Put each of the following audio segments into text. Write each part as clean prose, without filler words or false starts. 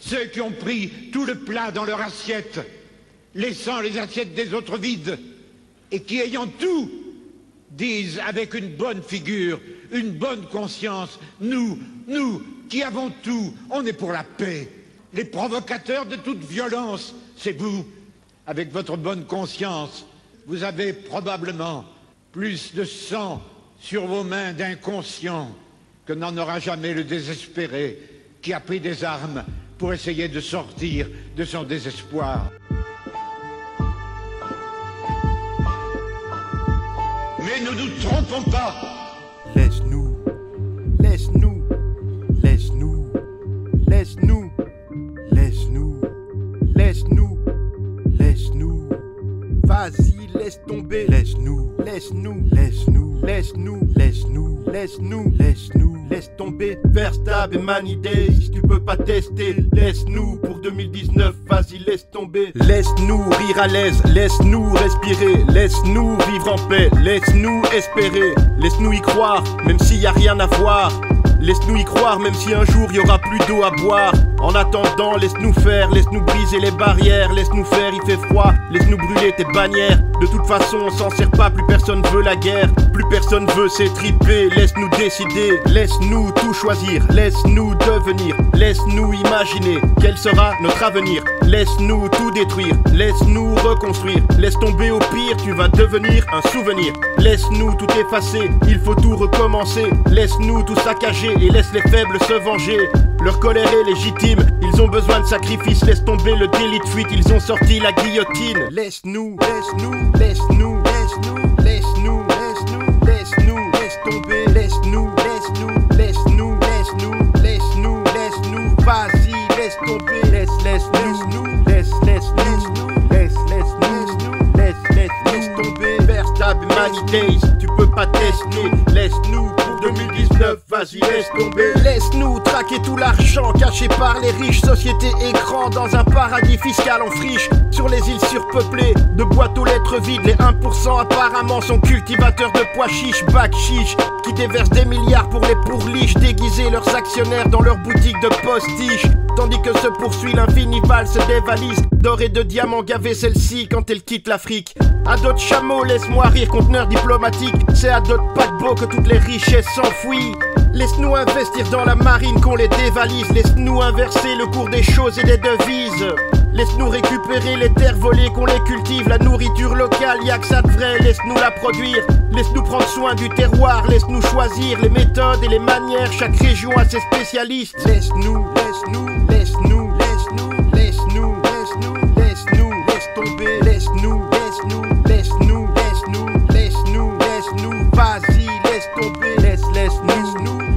Ceux qui ont pris tout le plat dans leur assiette, laissant les assiettes des autres vides, et qui, ayant tout, disent avec une bonne figure, une bonne conscience, nous, qui avons tout, on est pour la paix. Les provocateurs de toute violence, c'est vous. Avec votre bonne conscience, vous avez probablement plus de sang sur vos mains d'inconscients que n'en aura jamais le désespéré qui a pris des armes pour essayer de sortir de son désespoir. Mais ne nous trompons pas. Laisse-nous, laisse-nous, laisse-nous, laisse-nous, laisse-nous, laisse-nous, laisse-nous. Vas-y, laisse tomber. Laisse-nous, laisse-nous, laisse-nous, laisse-nous, laisse-nous, laisse-nous, laisse-nous, laisse tomber. Verstab et Many Days, tu peux pas tester. Laisse-nous pour 2019, vas-y, laisse tomber. Laisse-nous rire à l'aise, laisse-nous respirer, laisse-nous vivre en paix, laisse-nous espérer, laisse-nous y croire, même s'il y a rien à voir. Laisse-nous y croire même si un jour y aura plus d'eau à boire. En attendant, laisse-nous faire, laisse-nous briser les barrières. Laisse-nous faire, il fait froid, laisse-nous brûler tes bannières. De toute façon, on s'en sert pas, plus personne veut la guerre. Plus personne veut s'étriper, laisse-nous décider. Laisse-nous tout choisir, laisse-nous devenir. Laisse-nous imaginer quel sera notre avenir. Laisse-nous tout détruire, laisse-nous reconstruire. Laisse tomber au pire, tu vas devenir un souvenir. Laisse-nous tout effacer, il faut tout recommencer. Laisse-nous tout saccager et laisse les faibles se venger. Leur colère est légitime, ils ont besoin de sacrifices. Laisse tomber le délit de fuite, ils ont sorti la guillotine. Laisse-nous, laisse-nous, laisse-nous, laisse-nous, laisse-nous, laisse-nous, laisse-nous, laisse tomber. Laisse-nous, laisse-nous, laisse-nous, laisse-nous, laisse-nous, laisse-nous. Vas-y, laisse tomber. Laisse-nous, laisse tomber. Verstab et Many Days, tu peux pas tester. Laisse-nous pour 2019, vas-y, laisse tomber. Laisse-nous traquer tout l'argent caché par les riches. Société écran dans un paradis fiscal en friche. Sur les îles surpeuplées de boîtes aux lettres vides. Les 1% apparemment sont cultivateurs de pois chiches, bac chiches, qui déversent des milliards pour les pourliches. Déguiser leurs actionnaires dans leurs boutiques de postiches. Tandis que se poursuit l'infini valse des valises d'or et de diamants gavées, celle-ci quand elle quitte l'Afrique. À d'autres chameaux, laisse-moi rire, conteneur diplomatique. C'est à d'autres paquebots que toutes les richesses s'enfuient. Laisse-nous investir dans la marine qu'on les dévalise. Laisse-nous inverser le cours des choses et des devises. Laisse-nous récupérer les terres volées, qu'on les cultive. La nourriture locale, y'a que ça de vrai, laisse-nous la produire. Laisse-nous prendre soin du terroir, laisse-nous choisir les méthodes et les manières. Chaque région a ses spécialistes. Laisse-nous, laisse-nous, laisse-nous, laisse-nous, laisse-nous, laisse-nous, laisse-nous, laisse tomber. Laisse-nous, laisse-nous, laisse-nous, laisse-nous, laisse-nous, laisse-nous. Vas-y, laisse tomber. Laisse-nous,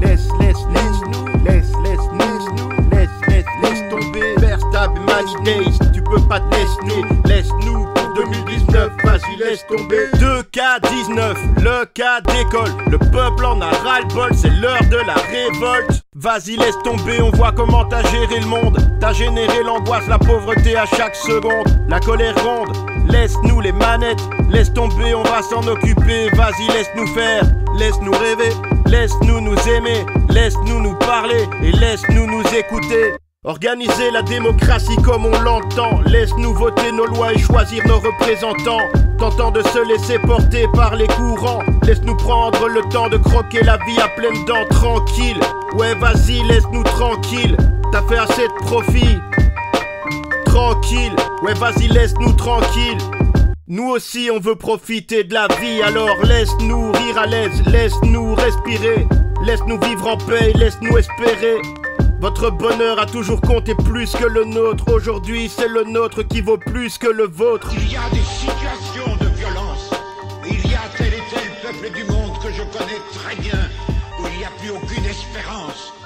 laisse tomber. Verstab et Many Days, tu peux pas tester. Laisse-nous pour 2019, vas-y, laisse tomber. 2K19, le cas d'école. Le peuple en a ras-le-bol, c'est l'heure de la révolte. Vas-y, laisse tomber, on voit comment t'as géré le monde. T'as généré l'angoisse, la pauvreté à chaque seconde. La colère ronde, laisse-nous les manettes. Laisse tomber, on va s'en occuper. Vas-y, laisse-nous faire, laisse-nous rêver. Laisse-nous nous aimer, laisse-nous nous parler et laisse-nous nous écouter. Organiser la démocratie comme on l'entend. Laisse-nous voter nos lois et choisir nos représentants. Tentant de se laisser porter par les courants. Laisse-nous prendre le temps de croquer la vie à pleines dents tranquille. Ouais vas-y laisse-nous tranquille. T'as fait assez de profit. Tranquille, ouais vas-y laisse-nous tranquille. Nous aussi on veut profiter de la vie. Alors laisse-nous rire à l'aise, laisse-nous respirer. Laisse-nous vivre en paix, laisse-nous espérer. Votre bonheur a toujours compté plus que le nôtre. Aujourd'hui c'est le nôtre qui vaut plus que le vôtre. Il y a des situations de violence. Il y a tel et tel peuple du monde que je connais très bien, où il n'y a plus aucune espérance.